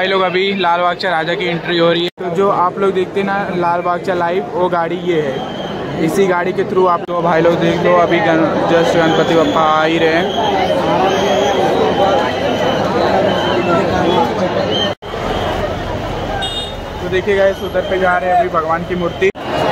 भाई लोग अभी लाल बागचा राजा की एंट्री हो रही है। तो जो आप लोग देखते हैं ना लाल बागचा लाइव, वो गाड़ी ये है। इसी गाड़ी के थ्रू आप तो भाई लोग देख लो, अभी जस्ट गणपति बप्पा आ ही रहे हैं। तो देखिए गाइस, उधर पे जा रहे हैं अभी भगवान की मूर्ति।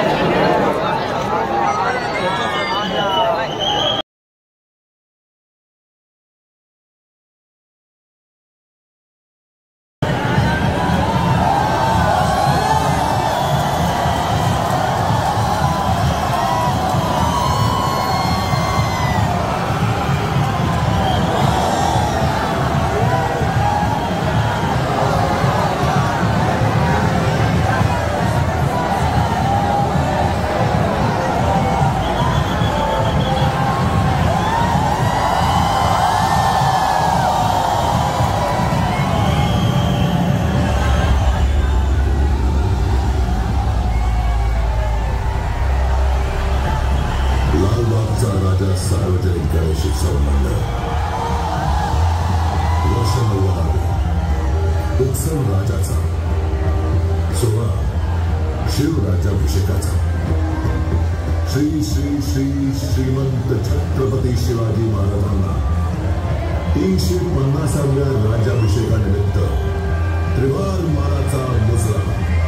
सार्वजनिक गणेश उत्सव मंडळ रोशन उत्सव राजाचा सोहळा शिवराज्याभिषेकाचा श्री श्री श्री श्रीमंत छत्रपती शिवाजी महाराजांना 350व्या राज्याभिषेकानिमित्त त्रिवार मानाचा मुजरा।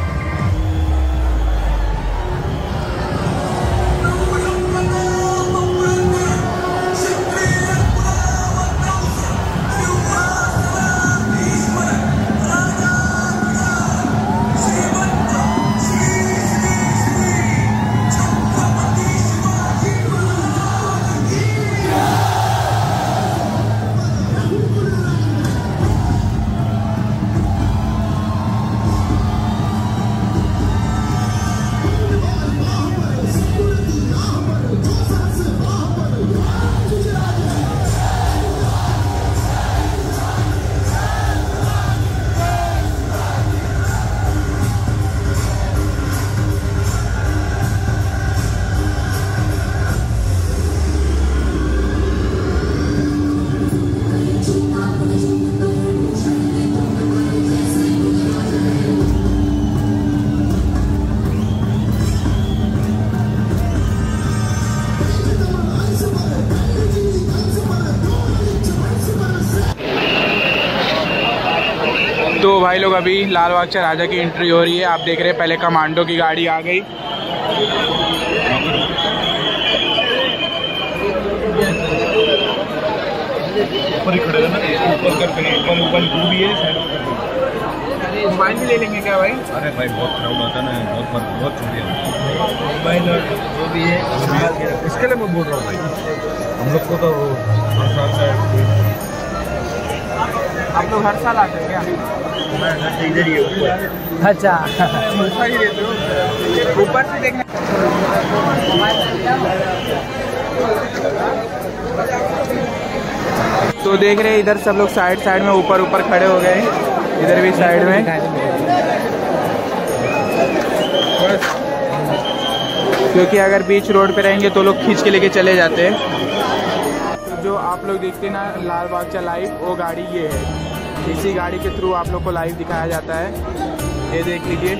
तो भाई लोग अभी लाल बागचा राजा की एंट्री हो रही है। आप देख रहे हैं पहले कमांडो की गाड़ी आ गई। मोबाइल भी ले लेंगे क्या भाई? अरे भाई बहुत क्राउड होता है ना, बहुत चुनिया मोबाइल और जो भी है इसके लिए मैं बोल रहा हूँ भाई। हम लोग को तो हर साल आप लोग हर साल आते हैं क्या? मैं इधर ही है। अच्छा, सही रहते हो ऊपर से देखना। तो देख रहे हैं इधर सब लोग साइड में ऊपर खड़े हो गए, इधर भी साइड में। क्योंकि अगर बीच रोड पे रहेंगे तो लोग खींच के लेके चले जाते हैं। जो आप लोग देखते हैं ना लाल बागचा लाइव, वो गाड़ी ये है। इसी गाड़ी के थ्रू आप लोग को लाइव दिखाया जाता है। ये देख लीजिए।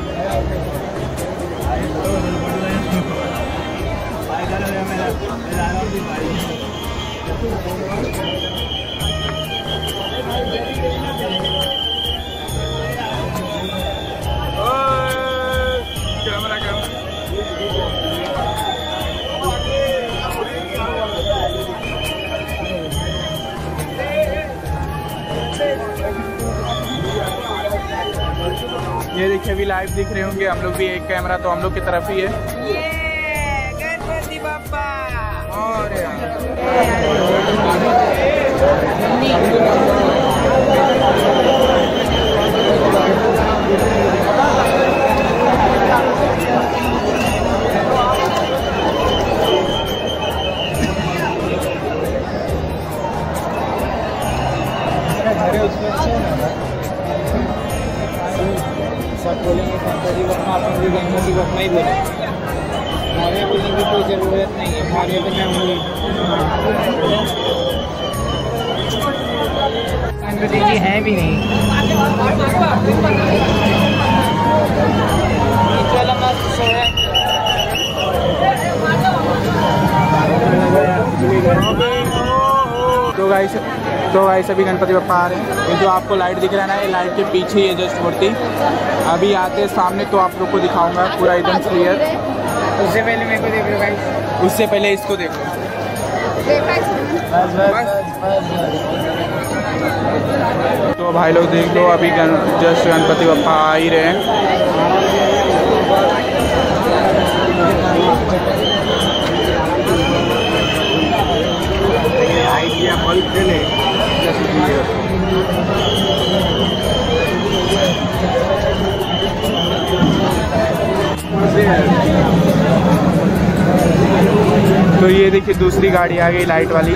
ये देखिए अभी लाइव दिख रहे होंगे हम लोग भी। एक कैमरा तो हम लोग की तरफ ही है। गणपति बप्पा और सब बोलेंगे गणपति बप्पा, अपन भी गणपति बप्पा ही बोलेंगे। हमारे बोलने की कोई ज़रूरत नहीं है, हमारे तो मैं गणपति जी हैं भी नहीं। चलो मस्त शो है। तो गाइस अभी गणपति बप्पा आ रहे हैं। ये जो आपको लाइट दिख रहा है ना, ये लाइट के पीछे ही है जस्ट मूर्ति। अभी आते हैं सामने तो आप लोग को दिखाऊंगा पूरा एकदम क्लियर। उससे पहले मेरे को देख लो भाई, उससे पहले इसको देखो। तो भाई लोग देख लो, अभी जस्ट गणपति बप्पा आ ही रहे हैं। तो ये देखिए दूसरी गाड़ी आ गई लाइट वाली।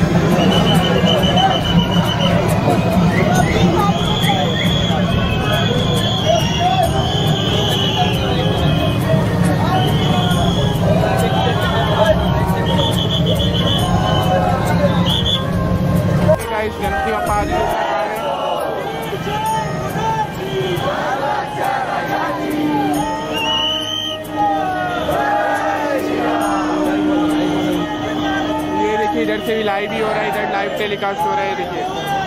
गणपति बप्पा आ गए। इधर से भी लाइव ही हो रहा है, इधर लाइव टेलीकास्ट हो रहा है, देखिए।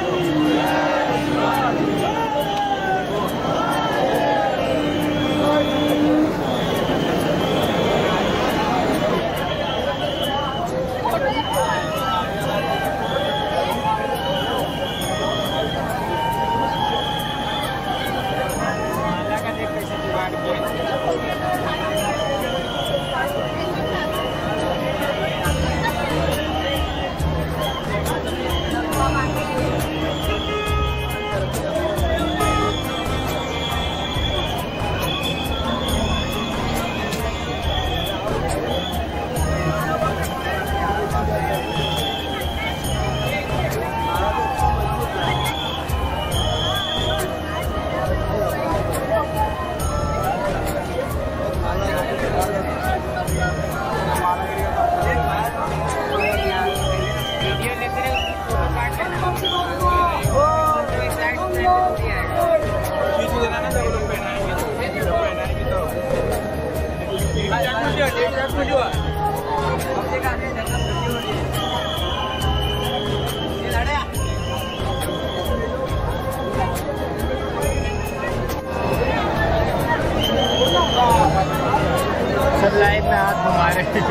सब लाइव में हाथ घुमा रहे हैं।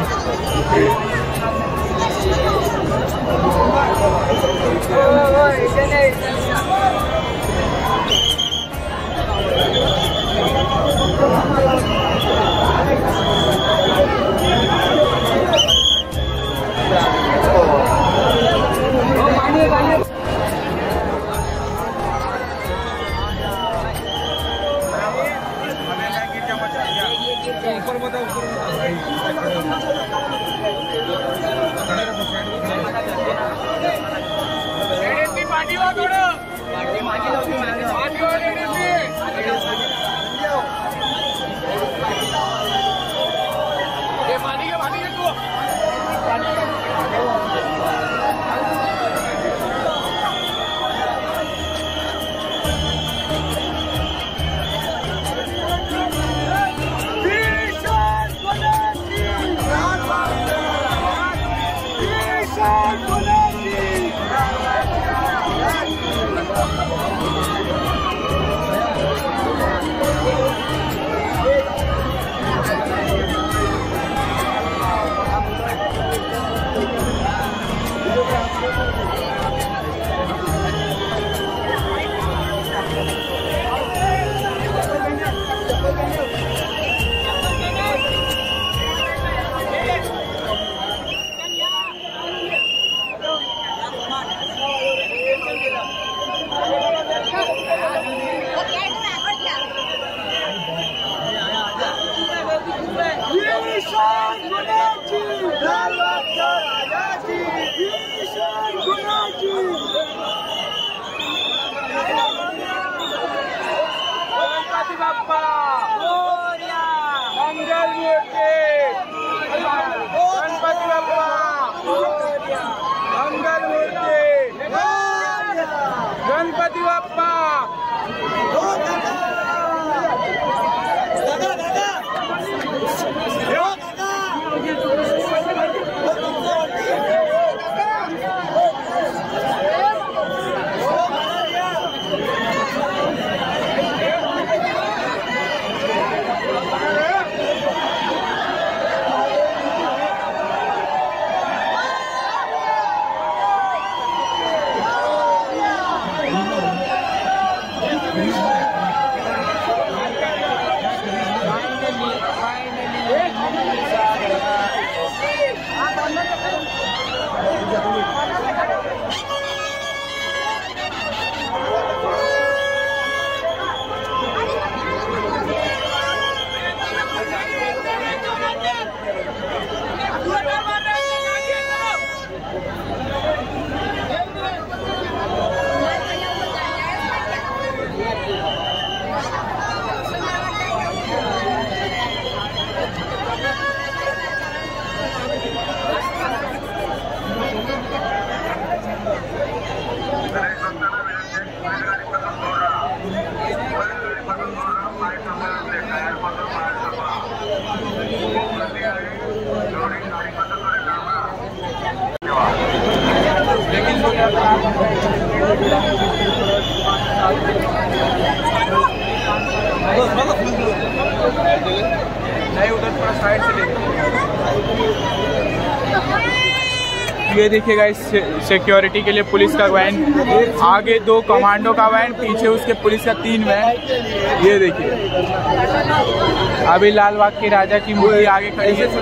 ये देखिएगा इस सिक्योरिटी के लिए पुलिस का वैन, आगे 2 कमांडो का वैन, पीछे उसके पुलिस का 3 वैन। ये देखिए अभी लाल बाग के राजा की मूर्ति आगे खड़ी है।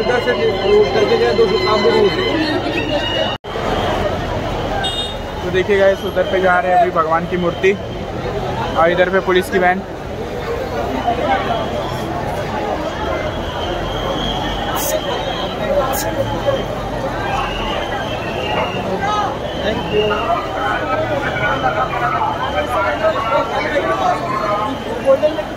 तो देखिएगा इस उधर पे जा रहे हैं अभी भगवान की मूर्ति और इधर पे पुलिस की वैन। Thank you.